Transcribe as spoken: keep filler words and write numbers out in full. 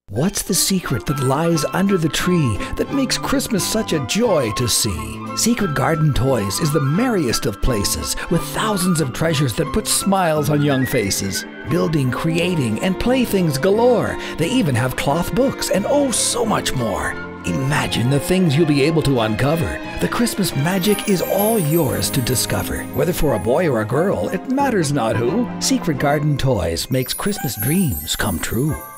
What's the secret that lies under the tree that makes Christmas such a joy to see? Secret Garden Toys is the merriest of places, with thousands of treasures that put smiles on young faces. Building, creating, and playthings galore. They even have cloth books and oh so much more. Imagine the things you'll be able to uncover. The Christmas magic is all yours to discover. Whether for a boy or a girl, it matters not who. Secret Garden Toys makes Christmas dreams come true.